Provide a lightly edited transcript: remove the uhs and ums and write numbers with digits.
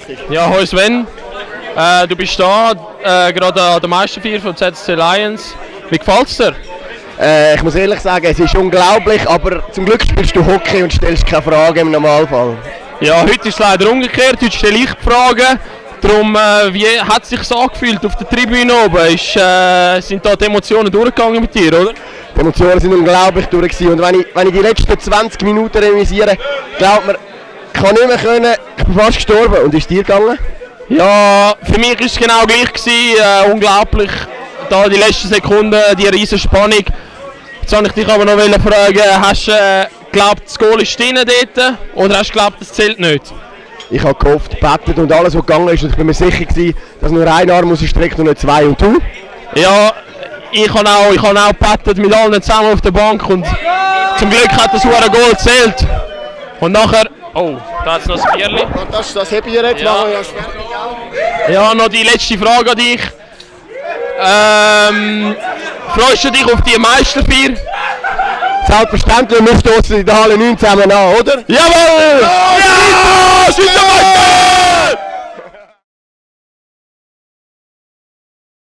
richtig. Ja, hoi Sven. Du bist da, gerade an der Meisterfeier von ZSC Lions. Wie gefällt es dir? Ich muss ehrlich sagen, es ist unglaublich, aber zum Glück spielst du Hockey und stellst keine Fragen im Normalfall. Ja, heute ist es leider umgekehrt. Heute stelle ich die Fragen. Darum, wie hat es sich so angefühlt auf der Tribüne oben? Sind da die Emotionen durchgegangen mit dir, oder? Die Emotionen sind unglaublich durch gewesen. Und wenn ich die letzten 20 Minuten remisiere, glaubt mir, ich kann nicht mehr können, ich bin fast gestorben. Und ist es dir gegangen? Ja, für mich war es genau gleich gewesen. Unglaublich, da die letzten Sekunden, die riesen Spannung. Jetzt wollte ich dich aber noch fragen, hast du geglaubt, das Goal ist drin dort, oder hast du geglaubt, das zählt nicht? Ich habe gehofft, gebettet und alles, was gegangen ist. Und ich bin mir sicher gewesen, dass nur ein Arm ausstreckt und nicht zwei. Und du? Ja, ich habe auch gebettet mit allen zusammen auf der Bank und zum Glück hat das Goal gezählt. Und nachher, oh, da hat es noch ein Bierli. Das habe ich jetzt. Ja. Ja, noch die letzte Frage an dich. Freust du dich auf die Meisterfeier? Selbstverständlich, wir stoßen in der Halle 9 zusammen an, oder? Jawohl! Ja!